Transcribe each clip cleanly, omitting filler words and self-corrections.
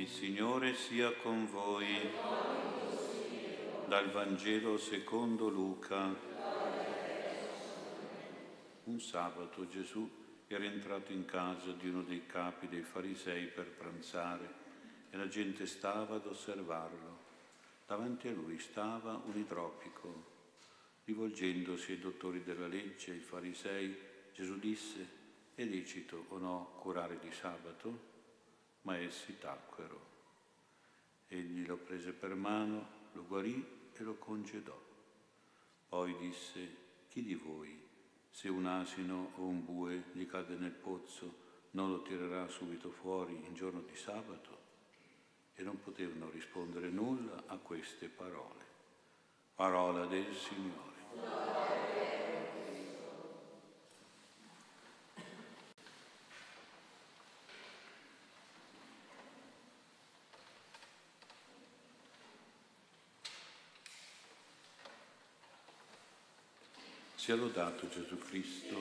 Il Signore sia con voi. Dal Vangelo secondo Luca. Un sabato Gesù era entrato in casa di uno dei capi dei farisei per pranzare e la gente stava ad osservarlo. Davanti a lui stava un idropico. Rivolgendosi ai dottori della legge e ai farisei, Gesù disse: «È lecito o no curare di sabato?» Ma essi tacquero. Egli lo prese per mano, lo guarì e lo congedò. Poi disse: «Chi di voi, se un asino o un bue gli cade nel pozzo, non lo tirerà subito fuori in giorno di sabato?» E non potevano rispondere nulla a queste parole. Parola del Signore. Sia lodato Gesù Cristo.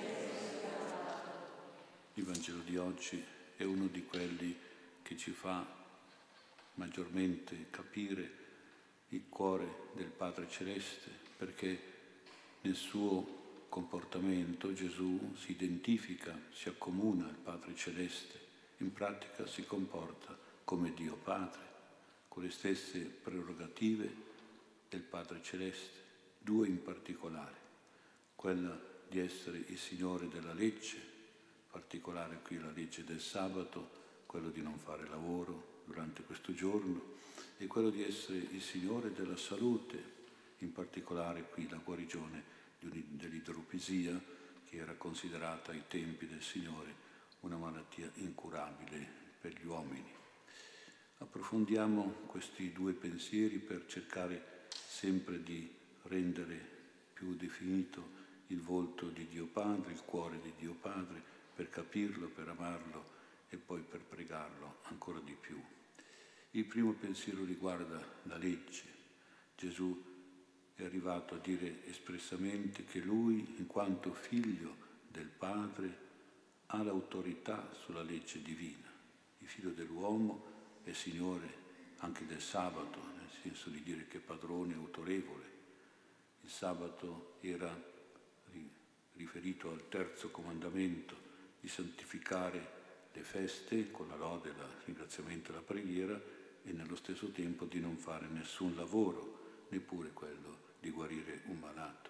Il Vangelo di oggi è uno di quelli che ci fa maggiormente capire il cuore del Padre Celeste, perché nel suo comportamento Gesù si identifica, si accomuna al Padre Celeste, in pratica si comporta come Dio Padre, con le stesse prerogative del Padre Celeste, due in particolare: quella di essere il Signore della legge, in particolare qui la legge del sabato, quello di non fare lavoro durante questo giorno, e quello di essere il Signore della salute, in particolare qui la guarigione dell'idropisia, che era considerata ai tempi del Signore una malattia incurabile per gli uomini. Approfondiamo questi due pensieri per cercare sempre di rendere più definito il volto di Dio Padre, il cuore di Dio Padre, per capirlo, per amarlo e poi per pregarlo ancora di più. Il primo pensiero riguarda la legge. Gesù è arrivato a dire espressamente che lui, in quanto figlio del Padre, ha l'autorità sulla legge divina. Il figlio dell'uomo è Signore anche del sabato, nel senso di dire che è padrone autorevole. Il sabato era riferito al terzo comandamento di santificare le feste con la lode, il ringraziamento e la preghiera, e nello stesso tempo di non fare nessun lavoro, neppure quello di guarire un malato.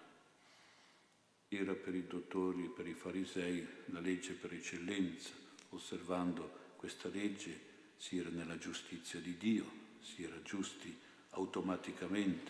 Era per i dottori e per i farisei la legge per eccellenza. Osservando questa legge si era nella giustizia di Dio, si era giusti automaticamente.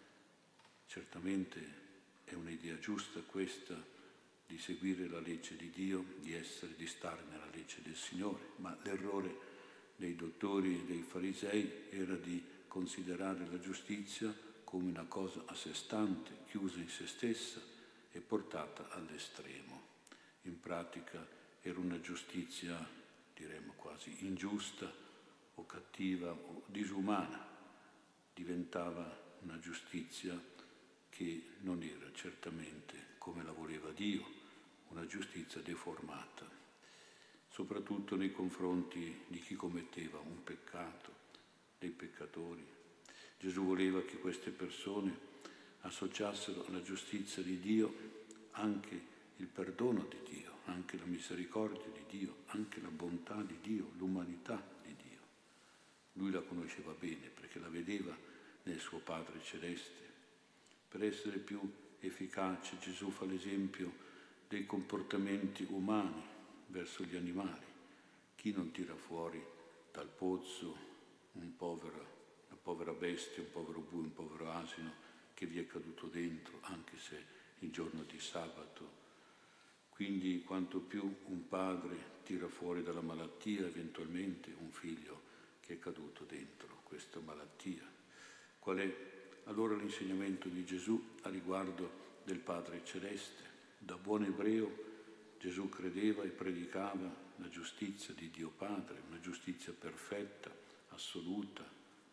Certamente è un'idea giusta questa, di seguire la legge di Dio, di stare nella legge del Signore, ma l'errore dei dottori e dei farisei era di considerare la giustizia come una cosa a sé stante, chiusa in se stessa e portata all'estremo. In pratica era una giustizia, diremmo quasi ingiusta o cattiva o disumana. Diventava una giustizia che non era certamente come la voleva Dio, una giustizia deformata, soprattutto nei confronti di chi commetteva un peccato, dei peccatori. Gesù voleva che queste persone associassero alla giustizia di Dio anche il perdono di Dio, anche la misericordia di Dio, anche la bontà di Dio, l'umanità di Dio. Lui la conosceva bene perché la vedeva nel suo Padre Celeste. Per essere più efficace, Gesù fa l'esempio dei comportamenti umani verso gli animali. Chi non tira fuori dal pozzo una povera bestia, un povero bue, un povero asino che vi è caduto dentro, anche se il giorno di sabato? Quindi quanto più un padre tira fuori dalla malattia eventualmente un figlio che è caduto dentro questa malattia. Qual è allora l'insegnamento di Gesù a riguardo del Padre Celeste? Da buon ebreo Gesù credeva e predicava la giustizia di Dio Padre, una giustizia perfetta, assoluta.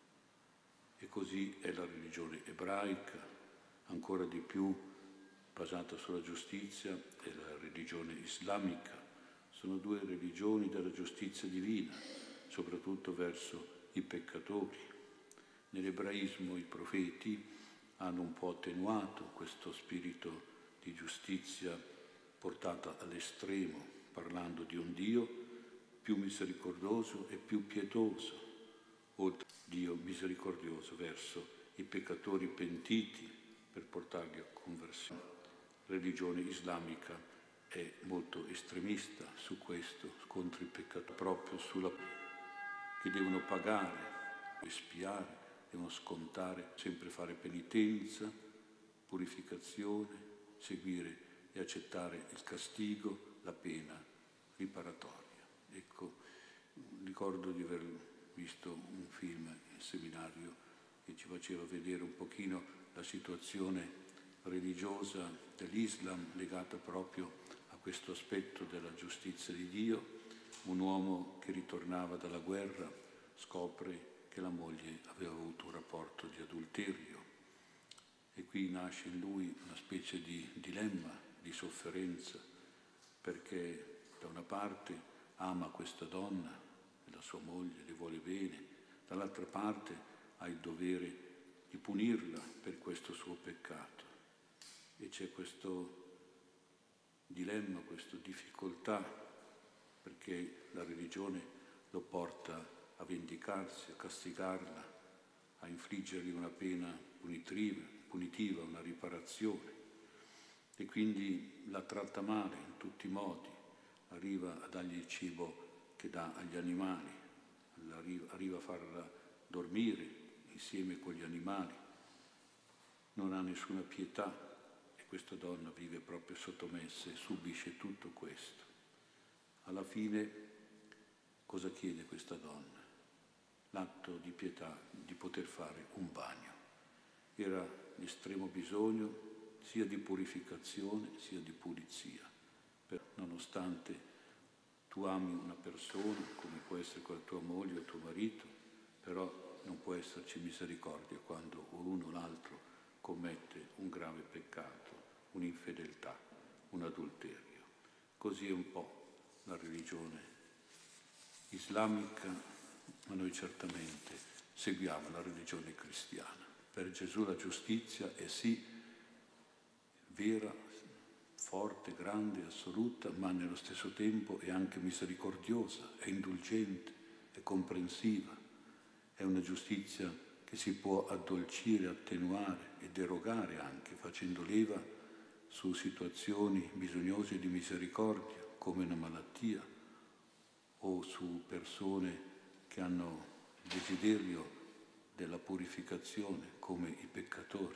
E così è la religione ebraica, ancora di più basata sulla giustizia è la religione islamica. Sono due religioni della giustizia divina, soprattutto verso i peccatori. Nell'ebraismo i profeti hanno un po' attenuato questo spirito di giustizia portata all'estremo, parlando di un Dio più misericordioso e più pietoso, oltre a Dio misericordioso verso i peccatori pentiti per portarli a conversione. La religione islamica è molto estremista su questo, contro i peccatori, proprio sulla che devono pagare, espiare, devono scontare, sempre fare penitenza, purificazione, seguire e accettare il castigo, la pena riparatoria. Ecco, ricordo di aver visto un film in seminario che ci faceva vedere un pochino la situazione religiosa dell'Islam legata proprio a questo aspetto della giustizia di Dio. Un uomo che ritornava dalla guerra scopre che la moglie aveva avuto un rapporto di adulterio e qui nasce in lui una specie di dilemma, di sofferenza, perché da una parte ama questa donna, la sua moglie, le vuole bene, dall'altra parte ha il dovere di punirla per questo suo peccato. E c'è questo dilemma, questa difficoltà, perché la religione lo porta a vendicarsi, a castigarla, a infliggergli una pena punitiva, una riparazione. E quindi la tratta male in tutti i modi, arriva a dargli il cibo che dà agli animali, arriva a farla dormire insieme con gli animali, non ha nessuna pietà e questa donna vive proprio sottomessa e subisce tutto questo. Alla fine cosa chiede questa donna? L'atto di pietà di poter fare un bagno. Era l'estremo bisogno sia di purificazione sia di pulizia. Nonostante tu ami una persona, come può essere con la tua moglie o tuo marito, però non può esserci misericordia quando uno o l'altro commette un grave peccato, un'infedeltà, un adulterio. Così è un po' la religione islamica, ma noi certamente seguiamo la religione cristiana. Per Gesù la giustizia è sì vera, forte, grande, assoluta, ma nello stesso tempo è anche misericordiosa, è indulgente, è comprensiva. È una giustizia che si può addolcire, attenuare e derogare anche, facendo leva su situazioni bisognose di misericordia, come una malattia, o su persone che hanno il desiderio della purificazione, come i peccatori.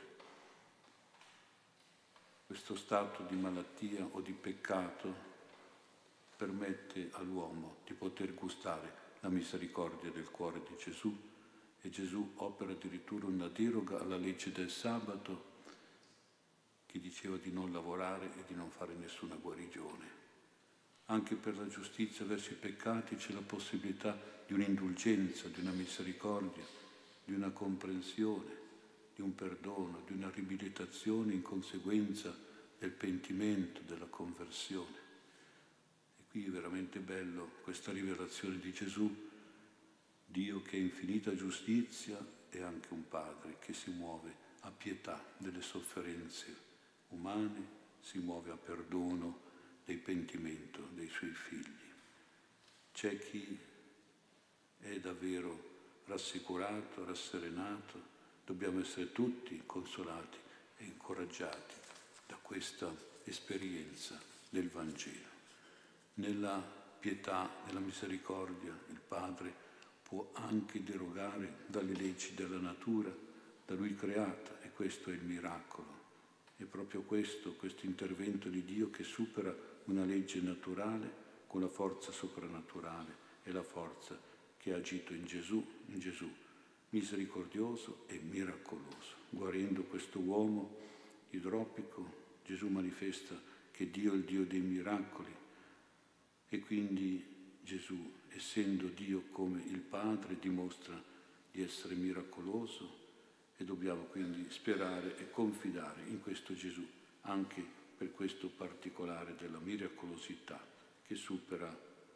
Questo stato di malattia o di peccato permette all'uomo di poter gustare la misericordia del cuore di Gesù, e Gesù opera addirittura una deroga alla legge del sabato che diceva di non lavorare e di non fare nessuna guarigione. Anche per la giustizia verso i peccati c'è la possibilità di un'indulgenza, di una misericordia, di una comprensione, di un perdono, di una riabilitazione in conseguenza del pentimento, della conversione. E qui è veramente bello questa rivelazione di Gesù, Dio che è infinita giustizia è anche un Padre che si muove a pietà delle sofferenze umane, si muove a perdono del pentimento dei suoi figli. C'è chi è davvero rassicurato, rasserenato, dobbiamo essere tutti consolati e incoraggiati da questa esperienza del Vangelo. Nella pietà, nella misericordia, il Padre può anche derogare dalle leggi della natura, da Lui creata, e questo è il miracolo. È proprio questo intervento di Dio che supera una legge naturale con la forza soprannaturale e la forza che ha agito in Gesù, misericordioso e miracoloso. Guarendo questo uomo idropico, Gesù manifesta che Dio è il Dio dei miracoli, e quindi Gesù, essendo Dio come il Padre, dimostra di essere miracoloso, e dobbiamo quindi sperare e confidare in questo Gesù, anche per questo particolare della miracolosità che supera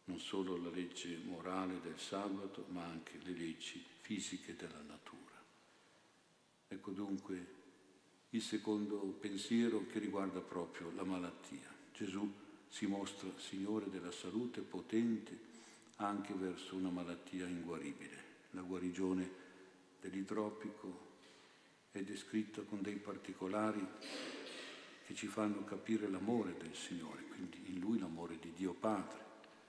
non solo la legge morale del sabato, ma anche le leggi fisiche della natura. Ecco dunque il secondo pensiero che riguarda proprio la malattia. Gesù si mostra Signore della salute, potente anche verso una malattia inguaribile. La guarigione dell'idropico è descritta con dei particolari che ci fanno capire l'amore del Signore, quindi in Lui l'amore di Dio Padre.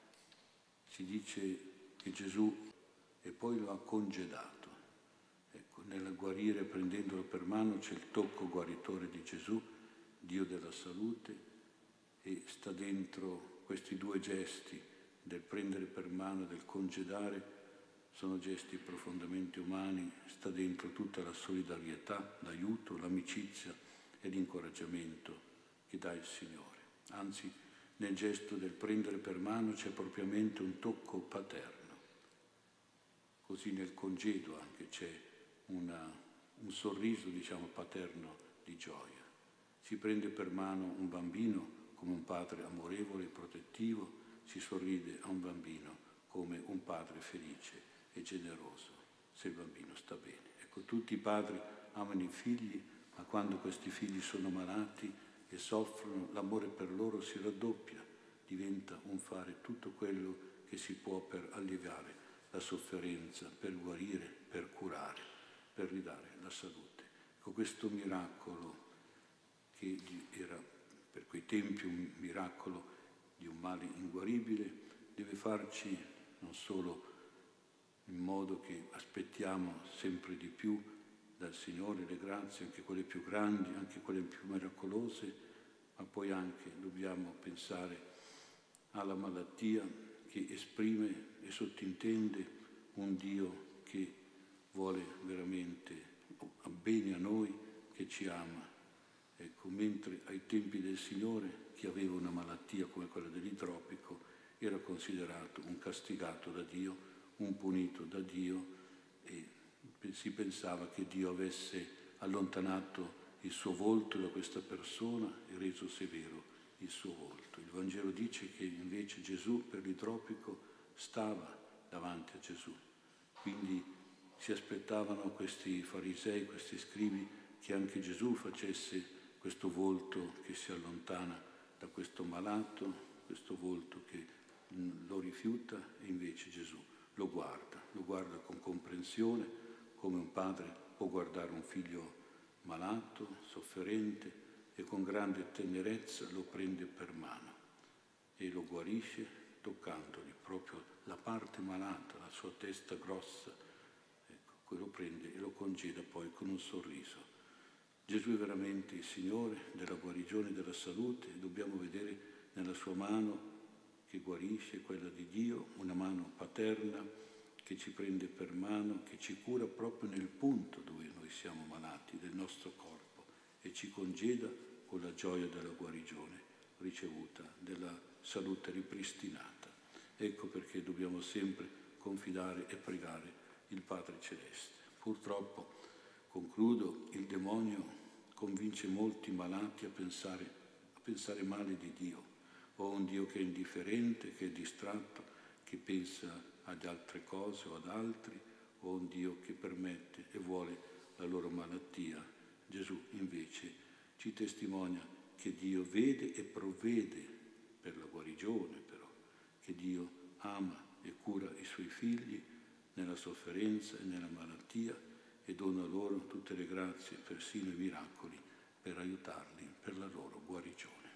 Si dice che Gesù e poi lo ha congedato. Ecco, nel guarire prendendolo per mano c'è il tocco guaritore di Gesù, Dio della salute, e sta dentro questi due gesti del prendere per mano e del congedare. Sono gesti profondamente umani, sta dentro tutta la solidarietà, l'aiuto, l'amicizia e l'incoraggiamento che dà il Signore. Anzi, nel gesto del prendere per mano c'è propriamente un tocco paterno. Così nel congedo anche c'è un sorriso, paterno di gioia. Si prende per mano un bambino come un padre amorevole e protettivo, si sorride a un bambino come un padre felice e generoso, se il bambino sta bene. Ecco, tutti i padri amano i figli, ma quando questi figli sono malati e soffrono, l'amore per loro si raddoppia, diventa un fare tutto quello che si può per alleviare la sofferenza, per guarire, per curare, per ridare la salute. Ecco, questo miracolo che era per quei tempi un miracolo di un male inguaribile, deve farci non solo in modo che aspettiamo sempre di più dal Signore le grazie, anche quelle più grandi, anche quelle più miracolose, ma poi anche dobbiamo pensare alla malattia che esprime e sottintende un Dio che vuole veramente bene a noi, che ci ama. Ecco, mentre ai tempi del Signore chi aveva una malattia come quella dell'idropico era considerato un castigato da Dio, un punito da Dio, e si pensava che Dio avesse allontanato il suo volto da questa persona e reso severo il suo volto. Il Vangelo dice che invece Gesù per l'idropico stava davanti a Gesù. Quindi si aspettavano questi farisei, questi scribi, che anche Gesù facesse questo volto che si allontana da questo malato, questo volto che lo rifiuta, e invece Gesù lo guarda con comprensione, come un padre può guardare un figlio malato, sofferente, e con grande tenerezza lo prende per mano e lo guarisce toccandogli proprio la parte malata, la sua testa grossa. Ecco, lo prende e lo congeda poi con un sorriso. Gesù è veramente il Signore della guarigione e della salute, e dobbiamo vedere nella sua mano che guarisce, quella di Dio, una mano paterna che ci prende per mano, che ci cura proprio nel punto dove noi siamo malati, del nostro corpo, e ci congeda con la gioia della guarigione ricevuta, della salute ripristinata. Ecco perché dobbiamo sempre confidare e pregare il Padre Celeste. Purtroppo, concludo, il demonio convince molti malati a pensare male di Dio, o un Dio che è indifferente, che è distratto, che pensa ad altre cose o ad altri, o un Dio che permette e vuole la loro malattia. Gesù invece ci testimonia che Dio vede e provvede per la guarigione, però, che Dio ama e cura i suoi figli nella sofferenza e nella malattia, e dona loro tutte le grazie, persino i miracoli, per aiutarli per la loro guarigione.